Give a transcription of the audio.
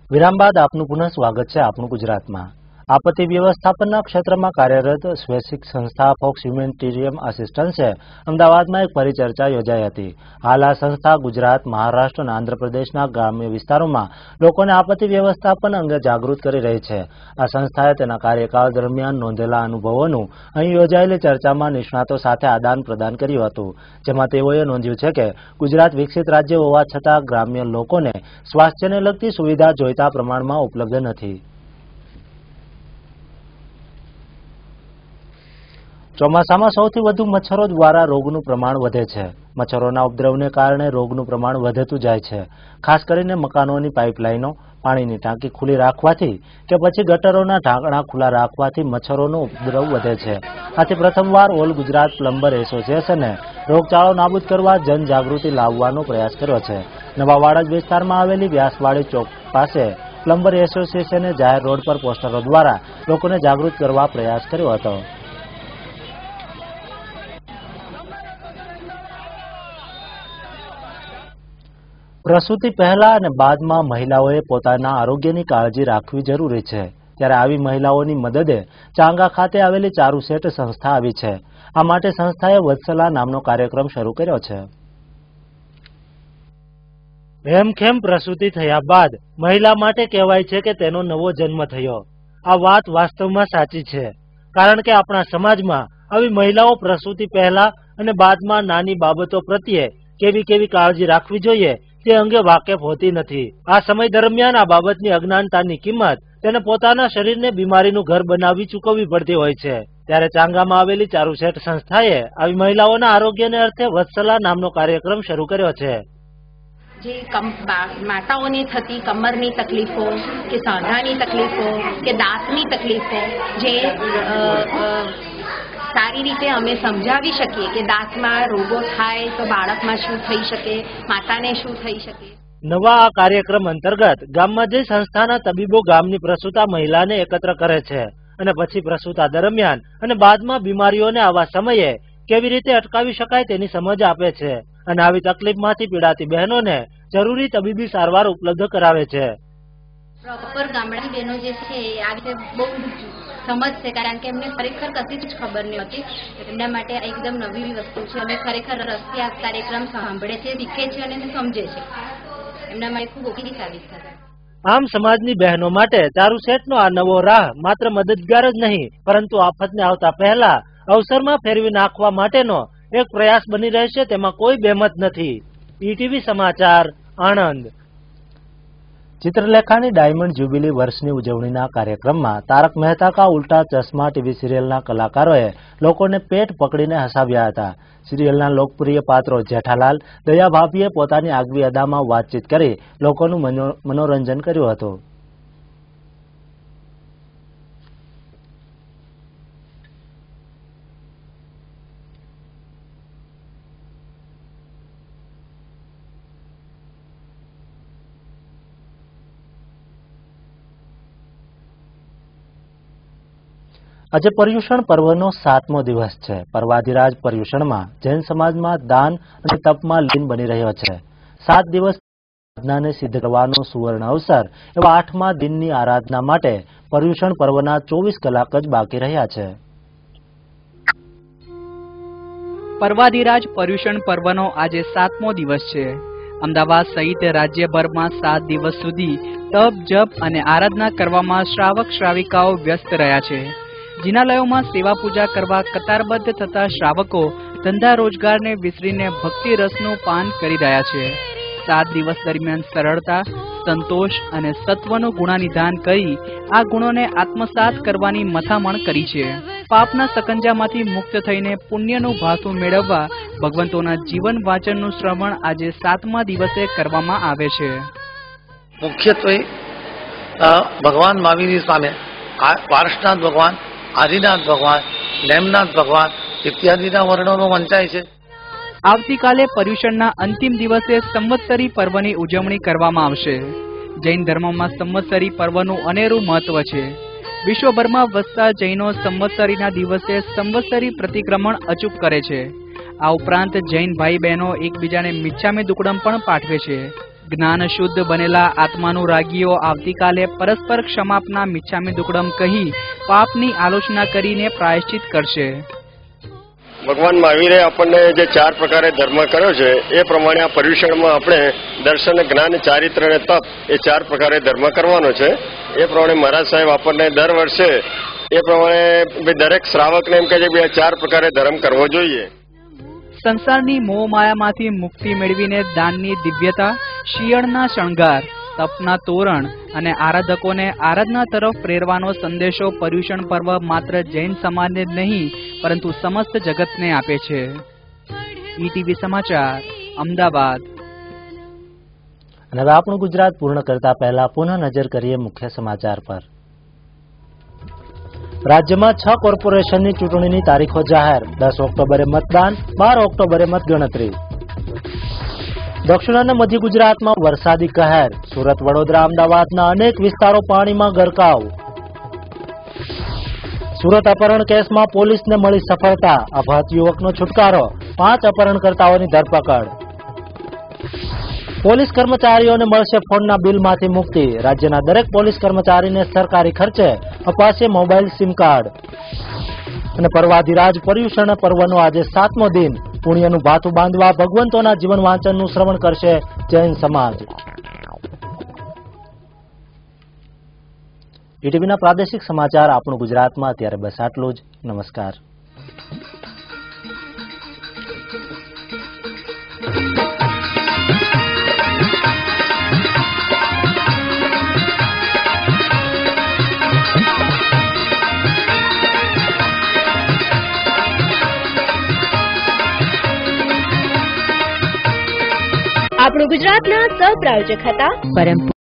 વિરામ બાદ આપનું પુનઃ સ્વાગત છે આપણું ગુજરાતમાં। આપત્તિ વ્યવસ્થાપનના ક્ષેત્રમાં કાર્યરત સ્વૈચ્છિક સંસ્થા ફોક્સ હ્યુમેનિટેરિયન આસિસ્ટન્સે અમદાવાદમાં એક પરિચર્ચા યોજાઈ હતી। હાલ આ સંસ્થા ગુજરાત, મહારાષ્ટ્ર અને આંધ્રપ્રદેશના ગ્રામ્ય વિસ્તારોમાં લોકોને આપત્તિ વ્યવસ્થાપન અંગે જાગૃત કરી રહી છે। આ સંસ્થાએ તેના કાર્યકાળ દરમિયાન નોંધેલા અનુભવોનું અહીં યોજાયેલી ચર્ચામાં નિષ્ણાતો સાથે આદાન પ્રદાન કર્યું હતું, જેમાં તેઓએ નોંધ્યું છે કે ગુજરાત વિકસિત રાજ્ય હોવા છતાં ગ્રામ્ય લોકોને સ્વાસ્થ્યને લગતી સુવિધા જોઈતા પ્રમાણમાં ઉપલબ્ધ નથી। ચોમાસામાં સૌથી વધુ મચ્છરો દ્વારા રોગનું પ્રમાણ વધે છે। મચ્છરોના ઉપદ્રવને કારણે રોગનું પ્રમાણ વધતું જાય છે। ખાસ કરીને મકાનોની પાઇપલાઇનો, પાણીની ટાંકી ખુલ્લી રાખવાથી કે પછી ગટરોના ઢાંકણા ખુલ્લા રાખવાથી મચ્છરોનો ઉપદ્રવ વધે છે। આથી પ્રથમવાર ઓલ ગુજરાત પ્લમ્બર એસોસિએશને રોગચાળો નાબૂદ કરવા જનજાગૃતિ લાવવાનો પ્રયાસ કર્યો છે। નવા વાડજ વિસ્તારમાં આવેલી વ્યાસવાડી ચોક પાસે પ્લમ્બર એસોસિએશને જાહેર રોડ પર પોસ્ટરો દ્વારા લોકોને જાગૃત કરવા પ્રયાસ કર્યો હતો। પ્રસૂતિ પહેલા અને બાદમાં મહિલાઓએ પોતાના આરોગ્યની કાળજી રાખવી જરૂરી છે, ત્યારે આવી મહિલાઓની મદદે ચાંગા ખાતે આવેલી ચારુસેટ સંસ્થા આવી છે। આ માટે સંસ્થાએ વત્સલા નામનો કાર્યક્રમ શરૂ કર્યો છે। હેમખેમ પ્રસૂતિ થયા બાદ મહિલા માટે કહેવાય છે કે તેનો નવો જન્મ થયો। આ વાત વાસ્તવમાં સાચી છે, કારણ કે આપણા સમાજમાં આવી મહિલાઓ પ્રસૂતિ પહેલા અને બાદમાં નાની બાબતો પ્રત્યે કેવી કાળજી રાખવી જોઈએ તે અંગે વાકેફ હોતી નથી। આ સમય દરમિયાન આ બાબતની અજ્ઞાનતાની કિંમત તેને પોતાના શરીરને બીમારીનું ઘર બનાવી ચૂકવવી પડતી હોય છે। ત્યારે ચાંગામાં આવેલી ચારુસેટ સંસ્થાએ આવી મહિલાઓના આરોગ્યને અર્થે વત્સલા નામનો કાર્યક્રમ શરૂ કર્યો છે। જે માતાઓને થતી કમરની તકલીફો કે સાંધાની તકલીફો કે દાંતની તકલીફો જે સારી રીતે અમે સમજાવી શકીએ કે દાંતમાં રોગો થાય તો બાળકમાં શું થઈ શકે, માતાને શું થઈ શકે। નવા આ કાર્યક્રમ અંતર્ગત ગામમાં જઈ સંસ્થાના તબીબો ગામની પ્રસૂતા મહિલાને એકત્ર કરે છે અને પછી પ્રસૂતા દરમિયાન અને બાદમાં બીમારીઓને આવા સમયે કેવી રીતે અટકાવી શકાય તેની સમજ આપે છે અને આવી તકલીફમાંથી પીડાતી બહેનોને જરૂરી તબીબી સારવાર ઉપલબ્ધ કરાવે છે। પ્રોપર ગામડાની બહેનો જે છે આ વિશે બહુ સમજ છે, કારણ કે એમને ખરેખર કશી જ ખબર નહીં હતી। એમના માટે એકદમ નવી વસ્તુ છે। અમે ખરેખર રસ્તે આ કાર્યક્રમ સાંભળે છે, શીખે છે અને સમજે છે। એમના માટે ખૂબ ઉપયોગી સાબિત થશે। આમ સમાજની બહેનો માટે ચારુસેટનો આ નવો રાહ માત્ર મદદગાર જ નહીં, પરંતુ આફતને આવતા પહેલા અવસરમાં ફેરવી નાખવા માટેનો એક પ્રયાસ બની રહેશે, તેમાં કોઈ બેમત નથી। ઈટીવી સમાચાર, આણંદ। ચિત્રલેખાની ડાયમંડ જ્યુબિલી વર્ષની ઉજવણીના કાર્યક્રમમાં તારક મહેતા કા ઉલ્ટા ચશ્મા ટીવી સિરિયલના કલાકારોએ લોકોને પેટ પકડીને હસાવ્યા હતા। સિરિયલના લોકપ્રિય પાત્રો જેઠાલાલ, દયા ભાભીએ પોતાની આગવી અદામાં વાતચીત કરી લોકોનું મનોરંજન કર્યું હતું। આજે પર્યુષણ પર્વનો 7મો દિવસ છે। પર્વાધિરાજ પર્યુષણમાં જૈન સમાજમાં દાન અને તપમાં લીન બની રહ્યો છે। 7 દિવસ સાધનાને સિદ્ધ કરવાનો સુવર્ણ અવસર એવા 8મા દિનની આરાધના માટે પર્યુષણ પર્વના 24 કલાક જ બાકી રહ્યા છે। પર્વાધિરાજ પર્યુષણ પર્વનો આજે 7મો દિવસ છે। અમદાવાદ સહિત રાજ્યભરમાં 7 દિવસ સુધી તપ, જપ અને આરાધના કરવામાં શ્રાવક શ્રાવિકાઓ વ્યસ્ત રહ્યા છે। જિનાલયોમાં સેવા પૂજા કરવા કતારબદ્ધ થતા શ્રાવકો ધંધા રોજગારને વિસરીને ભક્તિ રસનું પાન કરી રહ્યા છે। 7 દિવસ દરમિયાન સરળતા, સંતોષ અને સત્વનું ગુણાનિધાન કરી આ ગુણોને આત્મસાત કરવાની મથામણ કરી છે। પાપના સકંજામાંથી મુક્ત થઈને પુણ્યનું ભાથું મેળવવા ભગવંતોના જીવન વાચનનું શ્રવણ આજે 7મા દિવસે કરવામાં આવે છે। મુખ્યત્વે ભગવાન મહાવીરની સામે પાર્શ્વનાથ ભગવાન, આદિનાથ ભગવાન, નેમનાથ ભગવાન ઇત્યાદિના વર્ણનો વંચાય છે। આવતીકાલે પર્યુષણના અંતિમ દિવસે સંવત્સરી પર્વની ઉજવણી કરવામાં આવશે। જૈન ધર્મમાં સંવત્સરી પર્વનું અનેરું મહત્વ છે। વિશ્વભરમાં વસતા જૈનો સંવત્સરીના દિવસે સંવત્સરી પ્રતિક્રમણ અચૂક કરે છે। આ ઉપરાંત જૈન ભાઈ બહેનો એકબીજાને મિચ્છામી દુક્કડમ પણ પાઠવે છે। જ્ઞાન શુદ્ધ બનેલા આત્માનું રાગીઓ આવતીકાલે પરસ્પર ક્ષમાપના મિચ્છામી દુક્કડમ કહી પાપની આલોચના કરીને પ્રાયશ્ચિત કરશે. ભગવાન મહાવીરે આપણને જે 4 પ્રકારે ધર્મ કર્યો છે એ પ્રમાણે આ પર્યુષણમાં આપણે દર્શન, જ્ઞાન, ચારિત્ર અને તપ એ 4 પ્રકારે ધર્મ કરવાનો છે. એ પ્રમાણે મહારાજ સાહેબ આપણને દર વર્ષે એ પ્રમાણે દરેક શ્રાવકને એમ કહે છે કે આ 4 પ્રકારે ધર્મ કરવો જોઈએ. સંસારની મોહ માયામાંથી મુક્તિ મેળવીને દાનની દિવ્યતા, શિયળના શણગાર, તપના તોરણ અને આરાધકોને આરાધના તરફ પ્રેરવાનો સંદેશો પર્યુષણ પર્વ માત્ર જૈન સમાજને જ નહીં પરંતુ સમસ્ત જગતને આપે છે. ઈટીવી સમાચાર, અમદાવાદ. અને હવે આપણું ગુજરાત પૂર્ણ કરતા પહેલા પુનઃ નજર કરીએ મુખ્ય સમાચાર પર. રાજ્યમાં 6 કોર્પોરેશનની ચૂંટણીની તારીખો જાહેર. 10 ઓક્ટોબરે મતદાન, 12 ઓક્ટોબરે મતગણતરી. દક્ષિણ અને મધ્ય ગુજરાતમાં વરસાદી કહેર. સુરત, વડોદરા, અમદાવાદના અનેક વિસ્તારો પાણીમાં ગરકાવ. સુરત અપહરણ કેસમાં પોલીસને મળી સફળતા. અપહૃત યુવકનો છુટકારો. 5 અપહરણકર્તાઓની ધરપકડ. પોલીસ કર્મચારીઓને મળશે ફોનના બિલમાંથી મુક્તિ. રાજ્યના દરેક પોલીસ કર્મચારીને સરકારી ખર્ચે અપાશે મોબાઈલ સિમ કાર્ડ. અને પર્વાધિરાજ પર્યુષણ પર્વનો આજે 7મો દિન. પુણ્યનું ભાથું બાંધવા ભગવંતોના જીવન વાંચનનું શ્રવણ કરશે જૈન સમાજ. ઈટીવીના પ્રાદેશિક સમાચાર આપણું ગુજરાતમાં અત્યારે બસ આટલું જ. નમસ્કાર. આપણું ગુજરાતના સહ પ્રાયોજક હતા પરમ